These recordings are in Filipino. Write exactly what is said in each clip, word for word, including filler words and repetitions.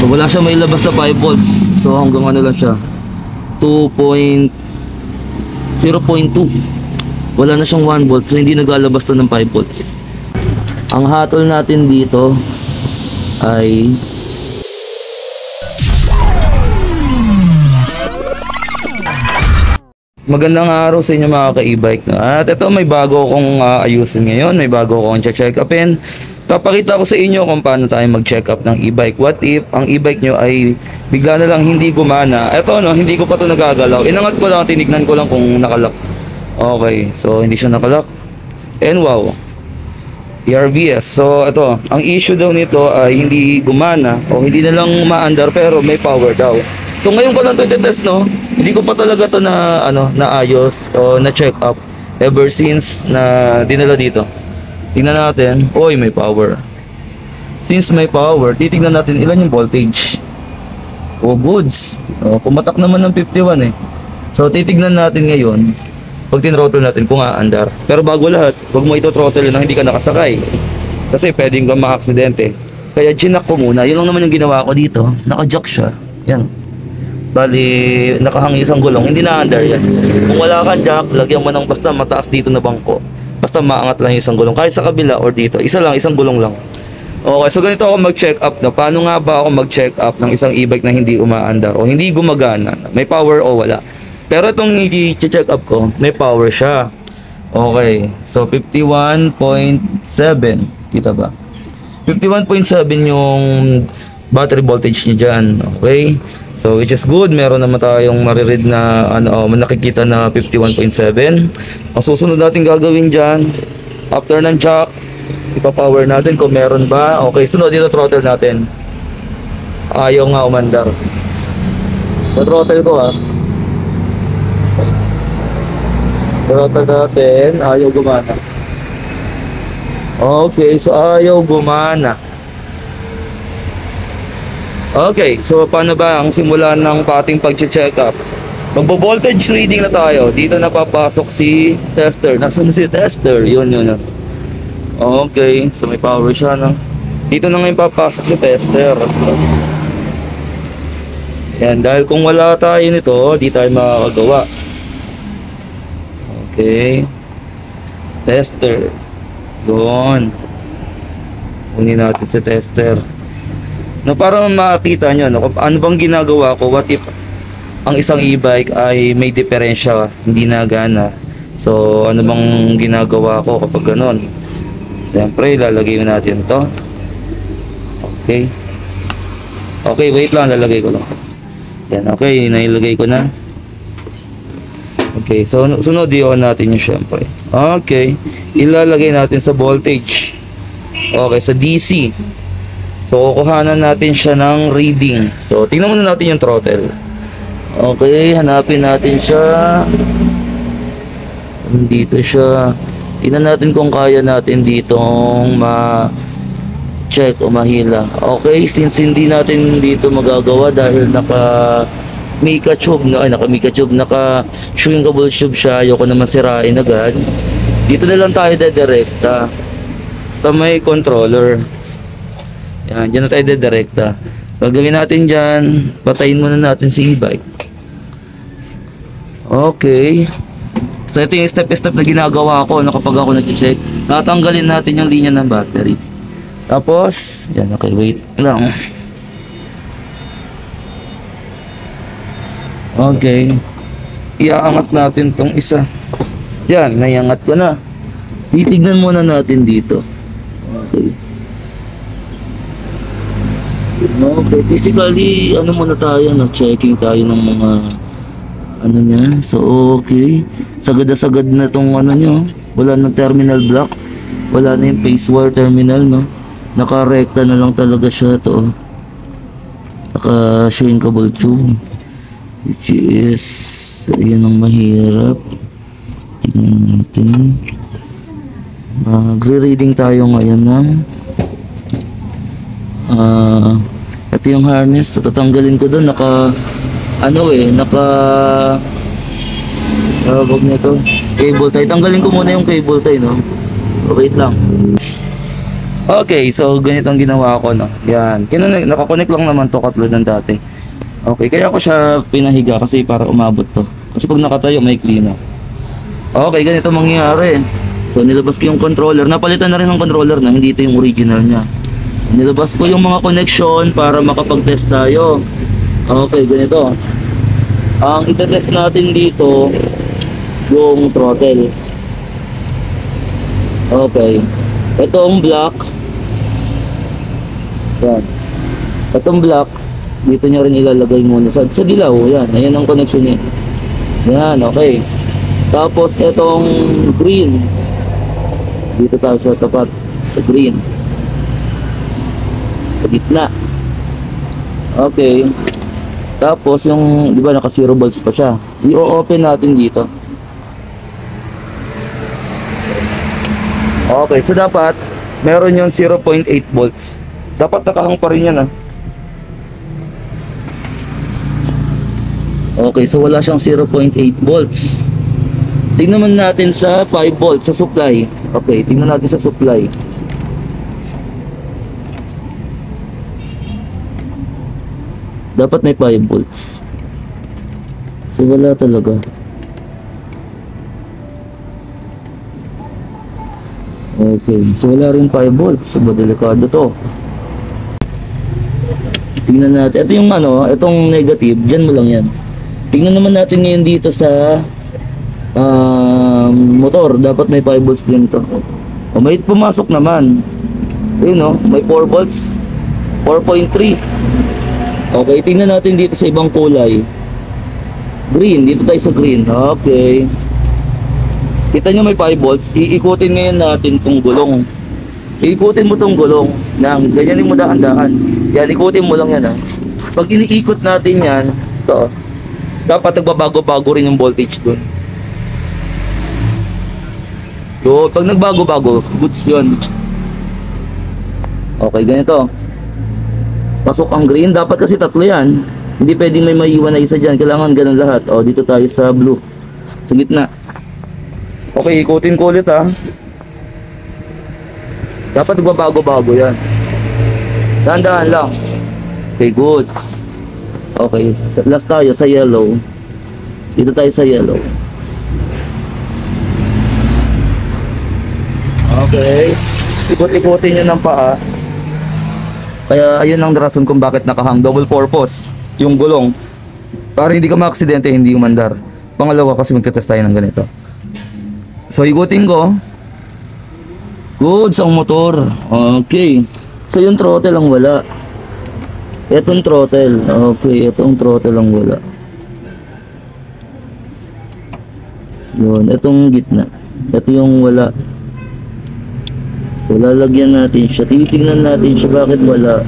So wala siya may labas na five volts. So hanggang ano lang siya, two point zero point two. Wala na siyang one volt, so hindi naglalabas to ng five volts. Ang hatol natin dito ay magandang araw sa inyo mga ka-e-bike. At ito, may bago akong uh, ayusin ngayon, may bago akong check upin. Papakita ko sa inyo kung paano tayo mag-check up ng e-bike. What if ang e-bike nyo ay bigla na lang hindi gumana? Ito no, hindi ko pa ito nagagalaw. Inangat ko lang, tinignan ko lang kung nakalock. Okay, so hindi siya nakalock. And wow, E R V S. So ito, ang issue daw nito ay hindi gumana o hindi na lang maandar pero may power daw. So ngayon ko lang ito test, no. Hindi ko pa talaga ito na ano, naayos o na check up ever since na dinala dito. Tingnan natin. Oy, may power. Since may power, titingnan natin ilan yung voltage. Oh, goods. Oh, pumatak naman ng fifty-one eh. So titingnan natin ngayon pag tin-throttle natin kung aandar. Pero bago lahat, wag mo ito throttle nang hindi ka nakasakay. Kasi pwedeng kang ma-aksidente. Kaya ginak ko muna. Yun lang naman yung ginawa ko dito. Naka-jack siya. Yan. Bali, nakahang isang gulong, hindi na under yan. Kung wala kang jack, lagyan mo ng basta mataas dito na bangko. Basta maangat lang yung isang gulong, kahit sa kabila or dito, isa lang, isang gulong lang. Okay, so ganito ako mag-check up na. Paano nga ba ako mag-check up ng isang e-bike na hindi umaandar o hindi gumagana? May power o wala? Pero itong i-check up ko, may power siya. Okay, so fifty-one point seven, kita ba? fifty-one point seven yung battery voltage niya dyan. Okay, so which is good. Meron naman tayong mariread na ano, nakikita na fifty-one point seven. Ang susunod natin gagawin dyan, after ng jack, ipa-power natin kung meron ba. Okay, sunod dito throttle natin. Ayaw nga umandar. So throttle ko ha. Throttle natin, ayaw gumana. Okay, so ayaw gumana. Okay, so paano ba ang simula ng ating pag-check up? Magbo-voltage reading na tayo. Dito na papasok si tester. Nasaan si tester? Yun, yun, yun. Okay, so may power siya, no? Dito na ngayon papasok si tester. Yan, dahil kung wala tayo nito, di tayo makakagawa. Okay. Tester. Doon. Kunin natin si tester. No, para makita nyo, no, ano bang ginagawa ko, what if ang isang e-bike ay may diferensya, hindi na gana. So, ano bang ginagawa ko kapag ganon? Siyempre, lalagay natin to. Okay. Okay, wait lang, lalagay ko lang. Yan, okay, nailagay ko na. Okay, so sunod i-on natin yung siyempre. Okay, ilalagay natin sa voltage. Okay, sa D C. So, kukuhanan natin siya ng reading. So, tingnan muna natin yung throttle. Okay, hanapin natin siya. Dito siya. Tingnan natin kung kaya natin ditong ma-check o mahila. Okay, since hindi natin dito magagawa dahil naka Mika tube, no? Ay, naka Mika tube, naka shrinkable tube siya. Ayoko naman sirain agad. Dito na lang tayo dedirekta sa may controller. Yan, dyan na tayo dedirekta. Gagawin natin dyan, patayin muna natin si e-bike. Okay. So ito yung step-step na ginagawa ko, no, kapag ako nag-check. Tatanggalin natin yung linya ng battery. Tapos, yan, okay, wait lang. Okay. Iaangat natin tong isa. Yan, naiangat ko na. Titignan muna natin dito. Okay. Okay, basically, ano muna tayo, no? Checking tayo ng mga ano niya. So, okay. Sagad na sagad na tong ano nyo. Wala na terminal block. Wala na yung phase wire terminal, no? Naka-recta na lang talaga siya to. Naka-shrinkable tube. Which is, yun ang mahirap. Tingnan natin. Magre-reading tayo ngayon ng Ah, uh, ito yung harness. Tatanggalin ko doon. Naka ano eh, naka tawag nito, cable tie. Tanggalin ko muna yung cable tie, no? Wait lang. Okay, so ganito ang ginawa ko, no. Yan. Kinone naka-connect lang naman to katulad ng dati. Okay, kaya ako siya pinahiga kasi para umabot to. Kasi pag nakatayo may clean na. Okay, ganito mangyayari. So nilabas ko yung controller. Napalitan na rin ng controller na hindi ito yung original niya. Nilabas ko yung mga connection para makapag-test tayo. Okay, ganito. Ang ite-test natin dito yung throttle. Okay. Itong block. Yan. Itong block dito nyo rin ilalagay muna sa, sa dilaw. Yan, ayan ang connection niya. Yan, okay. Tapos itong green dito tayo sa tapat, sa green, sa gitna. Okay. Tapos yung, di ba naka zero volts pa siya, i-open natin dito. Okay, so dapat meron yung zero point eight volts. Dapat nakahang pa rin yan, ah. Okay, so wala siyang zero point eight volts. Tingnan naman natin sa five volts sa supply. Okay, tingnan natin sa supply. Dapat may five volts. So wala talaga. Okay, so wala rin five volts. So delikado to. Tingnan natin. Ito yung ano, itong negative. Diyan mo lang yan. Tingnan naman natin ngayon dito sa um, motor. Dapat may five volts din to. O may pumasok naman. Ayun o, may four volts. four point three. Okay, tingnan natin dito sa ibang kulay. Green, dito tayo sa green. Okay. Kita nyo may five volts. Iikutin ngayon natin tong gulong. Iikutin mo tong gulong. Nang, ganyanin mo dahan-dahan. Yan, ikutin mo lang yan, ha. Pag iniikot natin yan, ito, dapat nagbabago-bago rin yung voltage dun. So, pag nagbago-bago, goods yun. Okay, ganito. Pasok ang green. Dapat kasi tatlo yan. Hindi pwedeng may maiwan na isa dyan. Kailangan ganun lahat. O, dito tayo sa blue. Sa gitna. Okay, ikutin ko ulit, ha. Dapat nagbabago-bago yan. Dahan-dahan lang. Okay, goods. Okay, last tayo sa yellow. Dito tayo sa yellow. Okay. Ikot-ikotin nyo ng paa. Kaya ayun ang rason kung bakit nakahang. Double purpose yung gulong. Para hindi ka maaksidente, hindi umandar. Pangalawa kasi magtetest tayo ng ganito. So ikutin ko. Goods ang motor. Okay. So yung throttle ang wala. Etong throttle. Okay, etong throttle ang wala. Yun, etong gitna. Ito yung wala. So lalagyan natin siya. Titingnan natin siya bakit wala.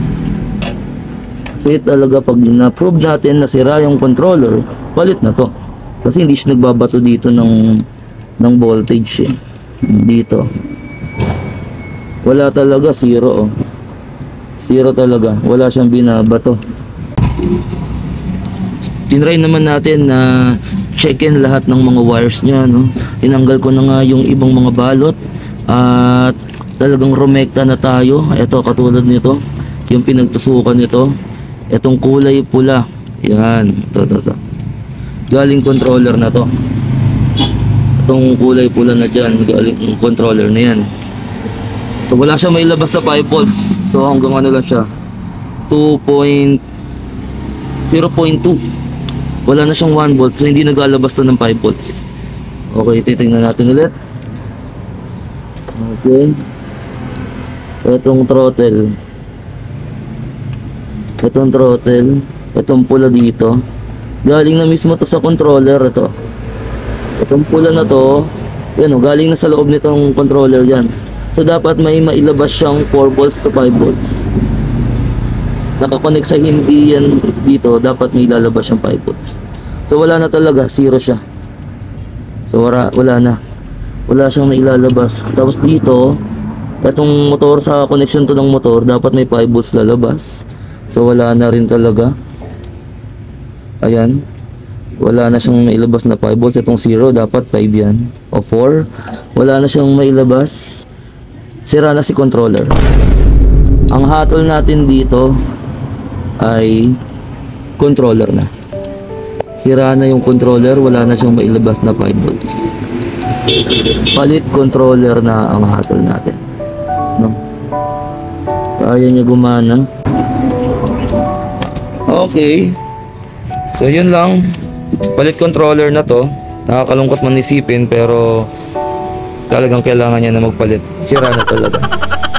Kasi talaga pag na-prove natin na sira yung controller, palit na to. Kasi hindi siya nagbabato dito ng ng voltage eh. Dito. Wala talaga, zero oh. Zero talaga, wala siyang binabato. Tinry naman natin na check-in lahat ng mga wires niya, no? Tinanggal ko na nga yung ibang mga balot at talagang rumekta na tayo. Ito katulad nito, yung pinagtusukan nito. Itong kulay pula. Yan, to to to. Galing controller na to. Itong kulay pula na dyan, galing controller na yan. So wala siya may labas na five volts. So hanggang ano lang siya, two point zero point two. Wala na siyang one volt. So hindi naglalabas to ng five volts. Okay, titingnan natin ulit. Okay. Itong throttle. Itong throttle. Itong pula dito. Galing na mismo to sa controller ito. Itong pula na to, yan o, galing na sa loob nitong controller yan. So dapat may mailabas siyang four volts to five volts. Nakakonect sa hindi yan dito, dapat may lalabas siyang five volts. So wala na talaga, zero siya. So wala, wala na. Wala siyang nailalabas. Tapos dito, itong motor, sa connection to ng motor, dapat may five volts lalabas. So wala na rin talaga. Ayan. Wala na siyang mailabas na five volts. Itong zero, dapat five yan. O four. Wala na siyang mailabas. sira na si controller. Ang hatol natin dito ay controller na. Sira na yung controller, wala na siyang mailabas na five volts. Palit controller na ang hatol natin, no? Kaya niya gumana. Okay, so yun lang, palit controller na to. Nakakalungkot man isipin pero talagang kailangan niya na magpalit. Sira na talaga.